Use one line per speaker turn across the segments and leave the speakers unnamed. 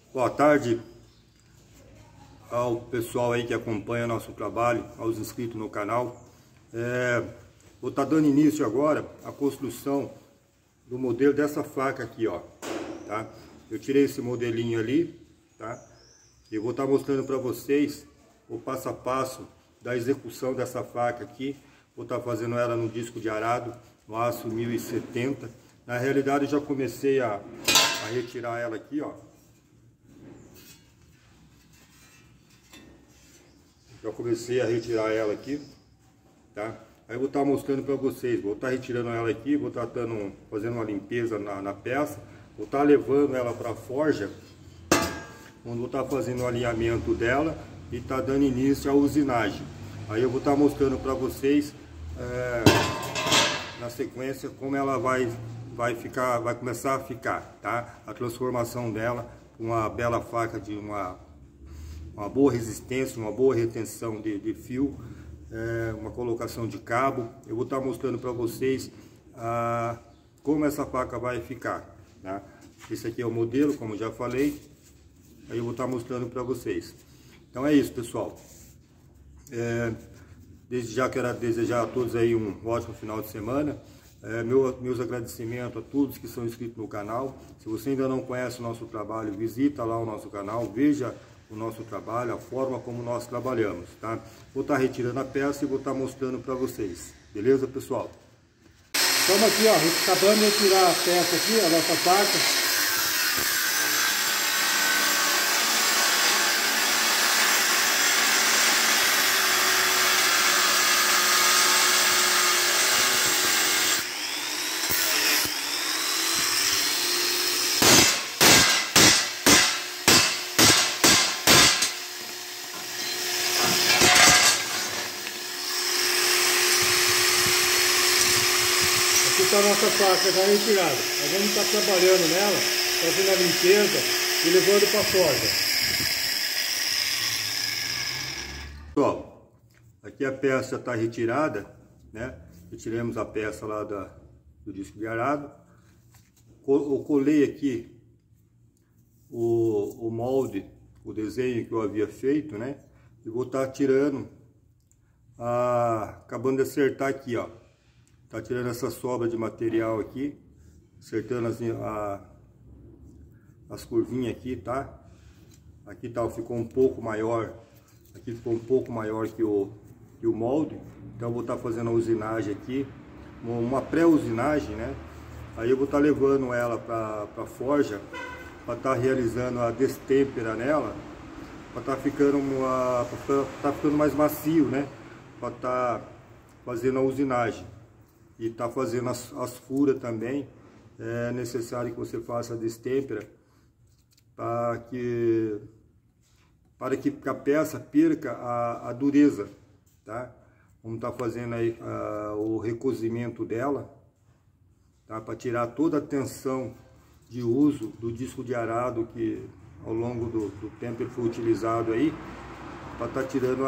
Boa tarde ao pessoal aí que acompanha nosso trabalho, aos inscritos no canal. Vou estar dando início agora à construção do modelo dessa faca aqui, ó, tá? Eu tirei esse modelinho ali, tá? E vou estar mostrando para vocês o passo a passo da execução dessa faca aqui. Vou estar fazendo ela no disco de arado, no aço 1070. Na realidade eu já comecei a retirar ela aqui, ó. Já comecei a retirar ela aqui, tá? Aí eu vou estar mostrando para vocês, vou estar retirando ela aqui, vou estar fazendo uma limpeza na peça, vou estar levando ela para a forja, onde vou estar fazendo o alinhamento dela e estar dando início à usinagem. Aí eu vou estar mostrando para vocês na sequência como ela vai começar a ficar, tá? A transformação dela, uma bela faca de uma boa resistência, uma boa retenção de fio, uma colocação de cabo. Eu vou estar mostrando para vocês como essa faca vai ficar, tá? Esse aqui é o modelo, como já falei. Aí eu vou estar mostrando para vocês. Então é isso, pessoal. Desde já quero desejar a todos aí um ótimo final de semana. Meus agradecimentos a todos que são inscritos no canal. Se você ainda não conhece o nosso trabalho, visita lá o nosso canal, veja o nosso trabalho, a forma como nós trabalhamos, tá? Vou estar retirando a peça e vou estar mostrando para vocês. Beleza, pessoal?
Estamos aqui, ó, acabando de tirar a peça aqui, a nossa faca. Aqui está a nossa faca já retirada. Nós vamos estar trabalhando nela, fazendo a limpeza e levando para a forja.
Pessoal, aqui a peça está retirada, né? Retiramos a peça lá do disco de arado. Eu colei aqui o molde, o desenho que eu havia feito, né? E vou estar tirando, acabando de acertar aqui, ó. Tá tirando essa sobra de material aqui, acertando as curvinhas aqui, tá? Aqui tá, ficou um pouco maior, aqui ficou um pouco maior que o molde. Então eu vou estar fazendo a usinagem aqui, uma pré-usinagem, né? Aí eu vou estar levando ela para a forja, para estar realizando a destempera nela, para estar ficando mais macio, né? Para estar fazendo a usinagem. E está fazendo as furas também. É necessário que você faça a destempera para que a peça perca a dureza, tá? Vamos estar fazendo aí o recozimento dela, tá? Para tirar toda a tensão de uso do disco de arado que ao longo do tempo ele foi utilizado aí, para estar tirando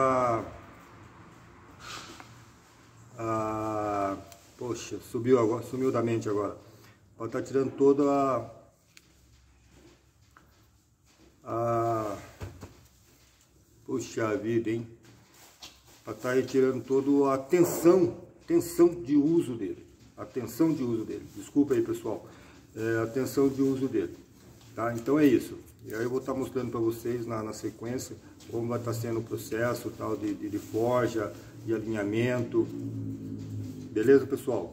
poxa, sumiu da mente agora. Pode estar tirando toda puxa vida, hein? Para estar retirando toda a tensão de uso dele. A tensão de uso dele. Desculpa aí, pessoal. A tensão de uso dele. Tá? Então é isso. E aí eu vou estar mostrando para vocês na sequência como vai estar sendo o processo tal de forja, de alinhamento. Beleza, pessoal?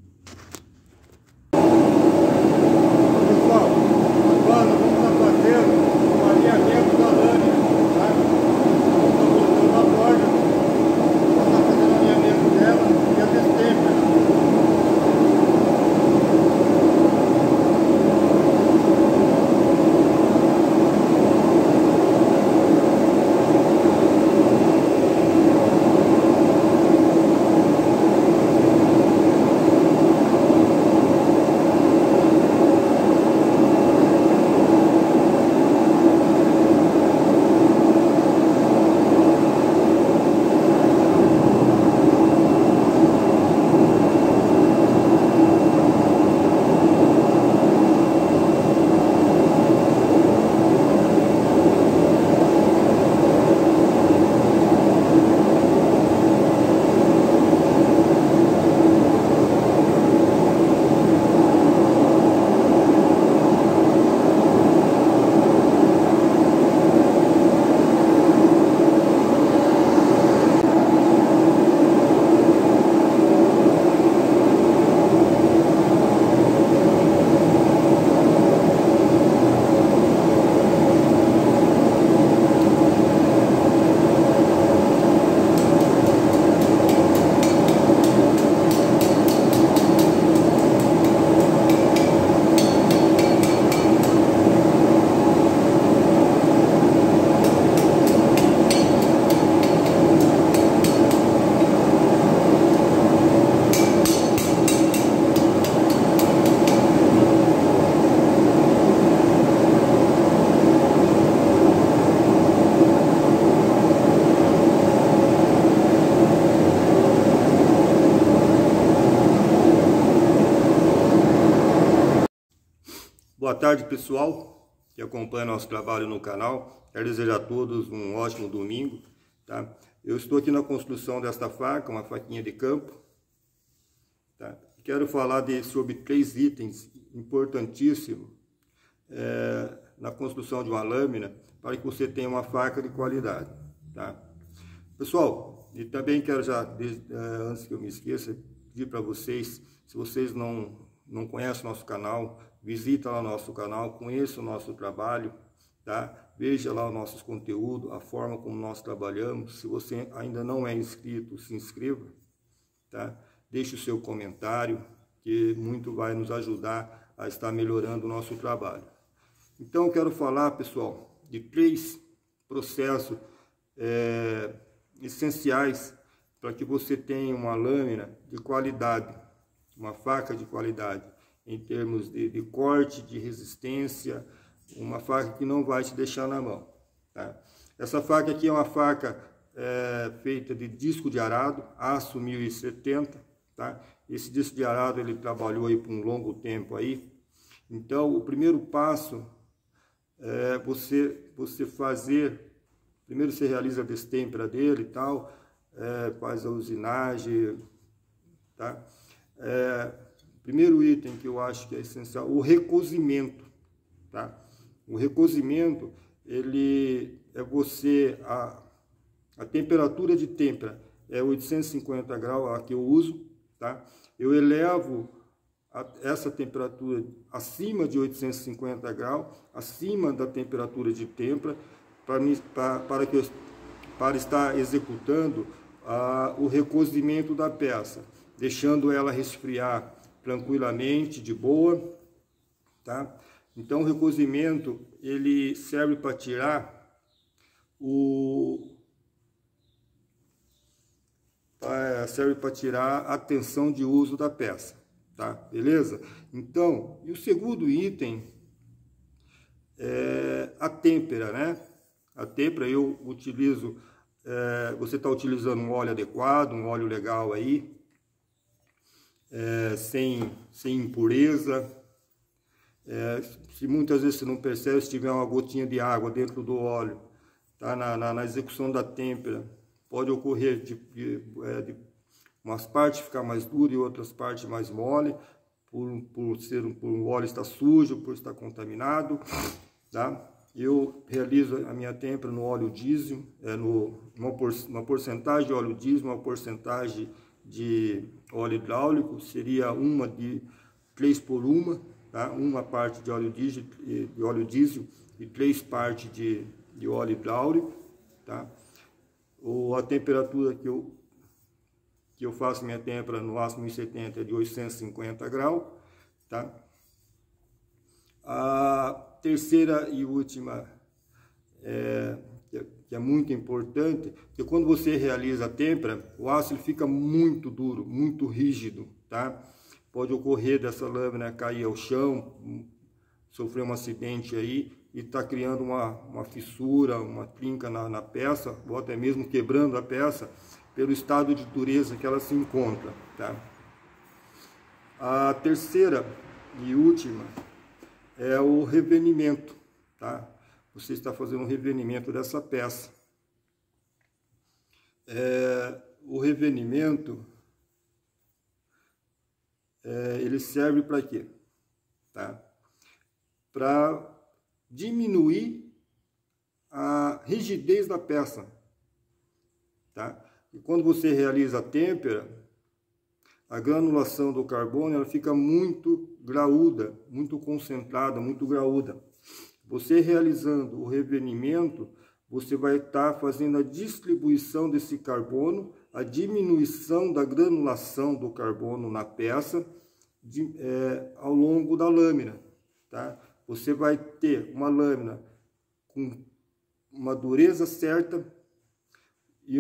Pessoal, agora nós vamos estar fazendo o alinhamento da lâmina, tá? Vamos estar colocando na forja, vamos estar fazendo o alinhamento dela e a destempera.
Boa tarde, pessoal que acompanha nosso trabalho no canal. Quero desejar a todos um ótimo domingo, tá? Eu estou aqui na construção desta faca, uma faquinha de campo, tá? Quero falar sobre 3 itens importantíssimos na construção de uma lâmina para que você tenha uma faca de qualidade, tá? Pessoal, e também quero já, antes que eu me esqueça, pedir para vocês, se vocês não conhecem nosso canal, visita lá nosso canal, conheça o nosso trabalho, tá? Veja lá os nossos conteúdos, a forma como nós trabalhamos. Se você ainda não é inscrito, se inscreva, tá? Deixe o seu comentário, que muito vai nos ajudar a estar melhorando o nosso trabalho. Então, eu quero falar, pessoal, de 3 processos essenciais para que você tenha uma lâmina de qualidade, uma faca de qualidade, em termos de corte, de resistência, uma faca que não vai te deixar na mão, tá? Essa faca aqui é uma faca feita de disco de arado, aço 1070, tá? Esse disco de arado ele trabalhou aí por um longo tempo aí. Então, o primeiro passo é você fazer, primeiro você realiza a destempera dele e tal, faz a usinagem, tá? Primeiro item que eu acho que é essencial, o recozimento, tá? O recozimento, ele é a temperatura de têmpera é 850 graus, a que eu uso, tá? Eu elevo essa temperatura acima de 850 graus, acima da temperatura de têmpera, para estar executando o recozimento da peça, deixando ela resfriar tranquilamente, de boa, tá? Então, o recozimento, ele serve para tirar a tensão de uso da peça, tá? Beleza? Então, e o segundo item é a têmpera, né? A têmpera eu utilizo, você está utilizando um óleo adequado, um óleo legal aí, sem impureza. Se muitas vezes você não percebe, se tiver uma gotinha de água dentro do óleo, tá? Na execução da têmpera, pode ocorrer de umas partes ficar mais duras e outras partes mais mole, por o óleo estar sujo, por estar contaminado, tá? Eu realizo a minha têmpera no óleo diesel, uma porcentagem de óleo diesel, uma porcentagem de óleo hidráulico, seria uma de 3 por 1, tá? Uma parte de óleo diesel e 3 partes de óleo hidráulico, tá? A temperatura que eu faço minha têmpera no aço 1070 é de 850 graus, tá? A terceira e última, que é muito importante, que quando você realiza a têmpera, o aço ele fica muito duro, muito rígido, tá? Pode ocorrer dessa lâmina cair ao chão, sofrer um acidente aí e tá criando uma fissura, uma trinca na peça, ou até mesmo quebrando a peça pelo estado de dureza que ela se encontra, tá? A terceira e última é o revenimento, tá? Você está fazendo um revenimento dessa peça. O revenimento, ele serve para quê? Tá? Para diminuir a rigidez da peça, tá? E quando você realiza a têmpera, a granulação do carbono ela fica muito graúda, muito concentrada, muito graúda. Você realizando o revenimento, você vai estar fazendo a distribuição desse carbono, a diminuição da granulação do carbono na peça ao longo da lâmina, tá? Você vai ter uma lâmina com uma dureza certa e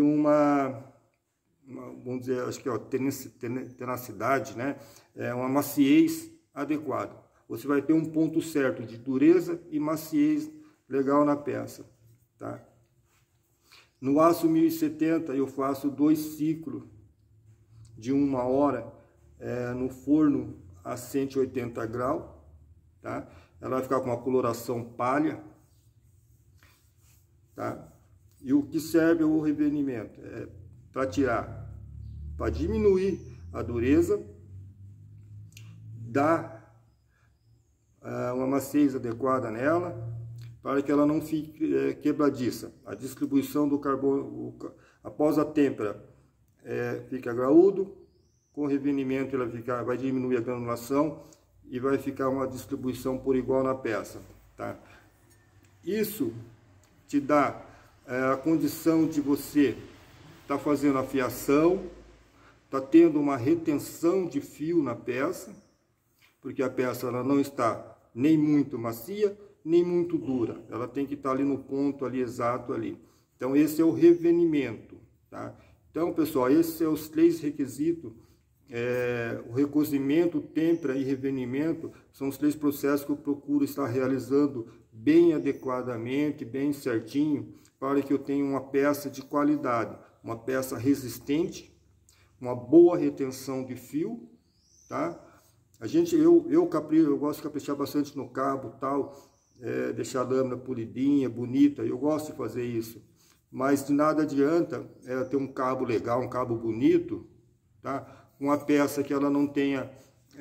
vamos dizer, acho que tenacidade, né? Uma maciez adequada. Você vai ter um ponto certo de dureza e maciez legal na peça, tá? No aço 1070 eu faço 2 ciclos de 1 hora no forno a 180 graus, tá? ela vai ficar com uma coloração palha, tá? E o que serve o revenimento? É para tirar, para diminuir a dureza, dar uma maciez adequada nela, para que ela não fique quebradiça. A distribuição do carbono, após a têmpera, fica graúdo, com revenimento ela vai diminuir a granulação e vai ficar uma distribuição por igual na peça, tá? Isso te dá a condição de você estar fazendo a fiação, tá tendo uma retenção de fio na peça, porque a peça ela não está nem muito macia, nem muito dura. Ela tem que estar ali no ponto ali exato ali. Então esse é o revenimento, tá? Então, pessoal, esses são os 3 requisitos. O recozimento, têmpera e revenimento são os 3 processos que eu procuro estar realizando bem adequadamente, bem certinho, para que eu tenha uma peça de qualidade, uma peça resistente, uma boa retenção de fio, tá? Eu gosto de caprichar bastante no cabo, tal, deixar a lâmina polidinha, bonita, eu gosto de fazer isso. Mas de nada adianta ter um cabo legal, um cabo bonito, tá? Uma peça que ela não tenha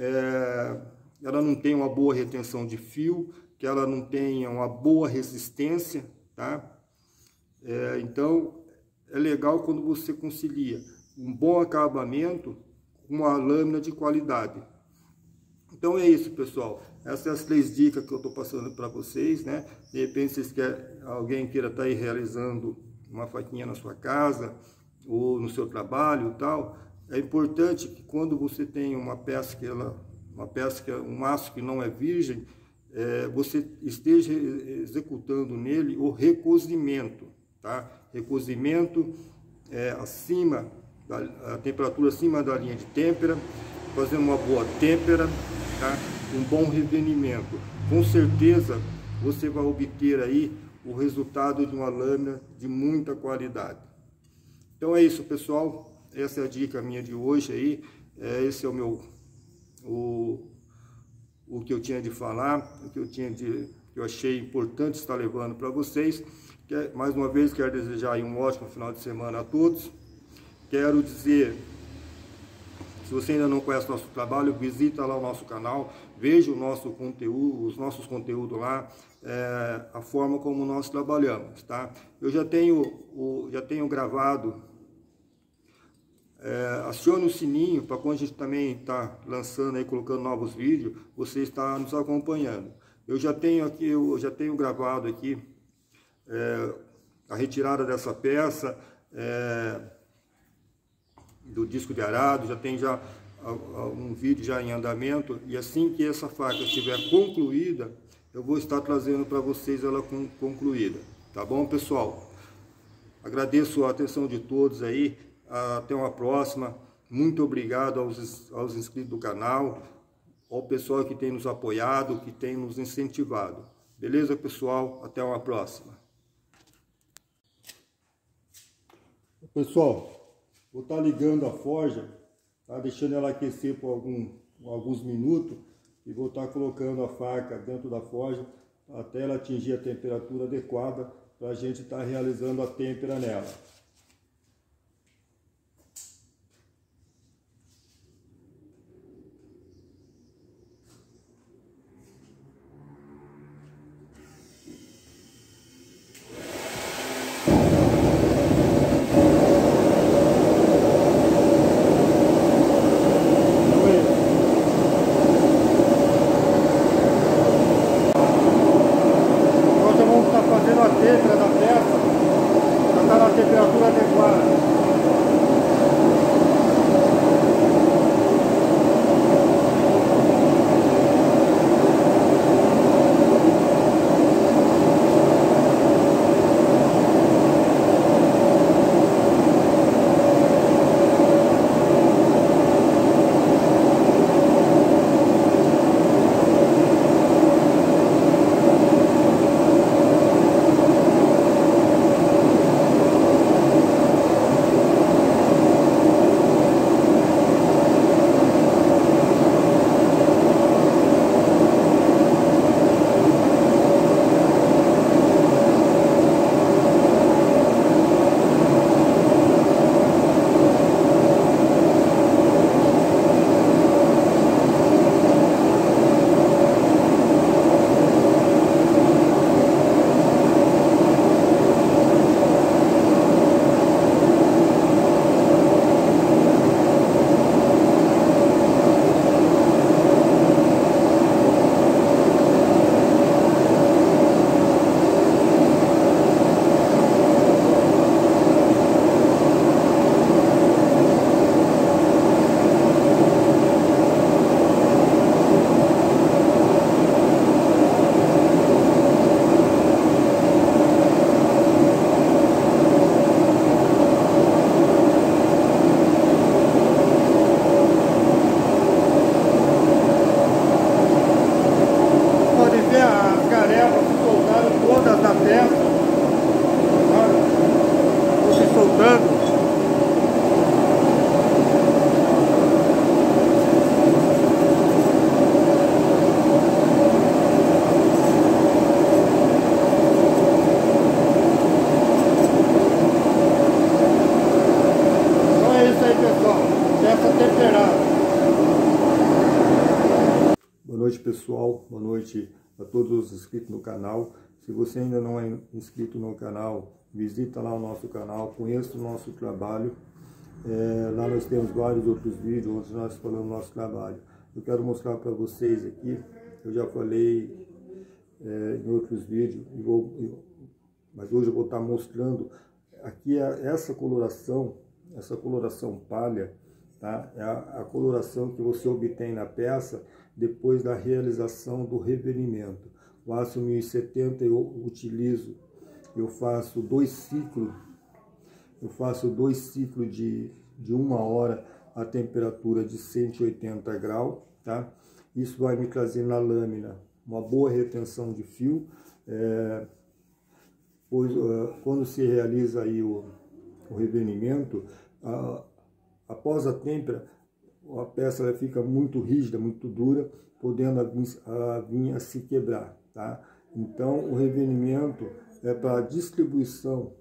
uma boa retenção de fio, que ela não tenha uma boa resistência, tá? Então, é legal quando você concilia um bom acabamento com uma lâmina de qualidade. Então é isso, pessoal. Essas são as 3 dicas que eu estou passando para vocês, né? De repente vocês alguém queira estar aí realizando uma faquinha na sua casa ou no seu trabalho e tal. É importante que quando você tem uma peça um aço que não é virgem, você esteja executando nele o recozimento, tá? Recozimento a temperatura acima da linha de têmpera, fazendo uma boa têmpera, tá? Um bom revenimento. Com certeza você vai obter aí o resultado de uma lâmina de muita qualidade. Então é isso, pessoal. Essa é a dica minha de hoje aí. Esse é o que eu tinha de falar, que eu achei importante estar levando para vocês. Mais uma vez quero desejar aí um ótimo final de semana a todos. Quero dizer, se você ainda não conhece nosso trabalho, visita lá o nosso canal, veja o nosso conteúdo, os nossos conteúdos lá, a forma como nós trabalhamos, tá? Eu já tenho gravado, acione o sininho para quando a gente também está lançando aí, colocando novos vídeos, você está nos acompanhando. Eu já tenho gravado aqui a retirada dessa peça, do disco de arado, já tem um vídeo já em andamento, e assim que essa faca estiver concluída, eu vou estar trazendo para vocês ela concluída, tá bom, pessoal? Agradeço a atenção de todos aí, até uma próxima, muito obrigado aos inscritos do canal, ao pessoal que tem nos apoiado, que tem nos incentivado, beleza, pessoal? Até uma próxima. Pessoal, vou estar ligando a forja, tá? Deixando ela aquecer por alguns minutos e vou estar colocando a faca dentro da forja até ela atingir a temperatura adequada para a gente estar realizando a têmpera nela. Fazendo a têmpera da peça, já está na temperatura adequada. noite, pessoal. Boa noite a todos os inscritos no canal. Se você ainda não é inscrito no canal, visita lá o nosso canal, conheça o nosso trabalho. Lá nós temos vários outros vídeos onde nós falamos do nosso trabalho. Eu quero mostrar para vocês aqui, eu já falei em outros vídeos, mas hoje eu vou estar mostrando aqui essa coloração palha, tá? É a coloração que você obtém na peça depois da realização do revelimento. O aço 1070 eu faço dois ciclos de 1 hora a temperatura de 180 graus, tá? Isso vai me trazer na lâmina uma boa retenção de fio, pois quando se realiza aí o revelimento, após a têmpera, a peça ela fica muito rígida, muito dura, podendo vir a se quebrar, tá? Então o revelimento é para distribuição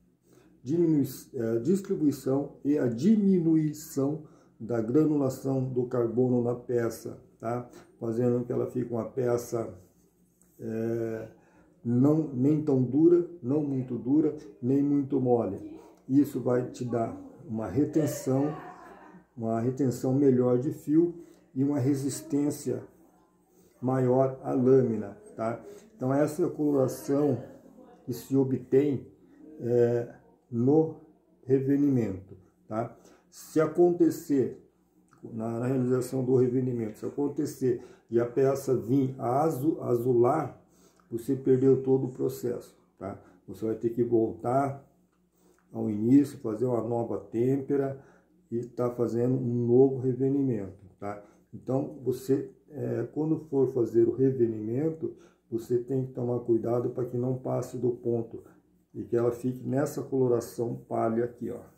e a diminuição da granulação do carbono na peça, tá? Fazendo que ela fique uma peça nem tão dura, não muito dura, nem muito mole. Isso vai te dar uma retenção melhor de fio e uma resistência maior à lâmina, tá? Então essa é a coloração que se obtém no revelimento, tá? Se acontecer, na realização do revelimento, se acontecer e a peça vir a azular, você perdeu todo o processo, tá? Você vai ter que voltar ao início, fazer uma nova têmpera e tá fazendo um novo revelimento, tá? Então, você, quando for fazer o revelimento, você tem que tomar cuidado para que não passe do ponto e que ela fique nessa coloração palha aqui, ó.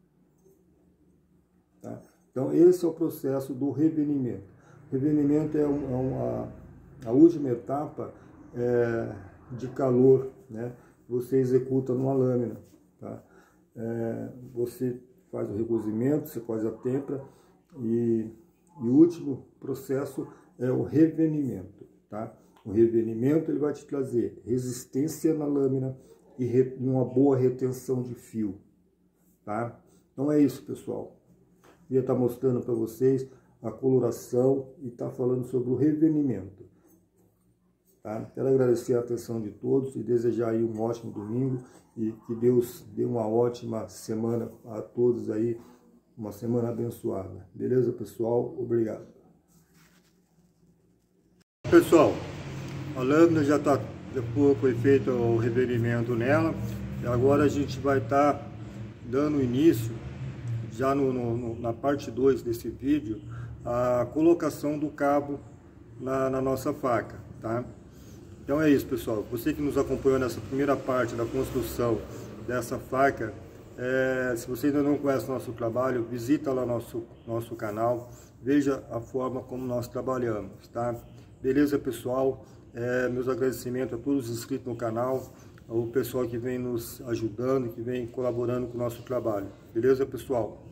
Tá? Então, esse é o processo do revelimento. O revelimento é a última etapa de calor, né? Você executa numa lâmina, tá? Você faz o recozimento, você faz a têmpera e o último processo é o revelimento, tá? O revelimento ele vai te trazer resistência na lâmina e uma boa retenção de fio, tá? Então é isso, pessoal. Eu ia estar mostrando para vocês a coloração e estar falando sobre o revelimento, tá? Quero agradecer a atenção de todos e desejar aí um ótimo domingo e que Deus dê uma ótima semana a todos aí, uma semana abençoada. Beleza, pessoal? Obrigado. Pessoal, a lâmina já foi feito o revelimento nela e agora a gente vai estar dando início, já na parte 2 desse vídeo, a colocação do cabo na nossa faca, tá? Então é isso, pessoal. Você que nos acompanhou nessa primeira parte da construção dessa faca, se você ainda não conhece o nosso trabalho, visita lá nosso canal, veja a forma como nós trabalhamos, tá? Beleza, pessoal? Meus agradecimentos a todos os inscritos no canal, ao pessoal que vem nos ajudando, que vem colaborando com o nosso trabalho. Beleza, pessoal?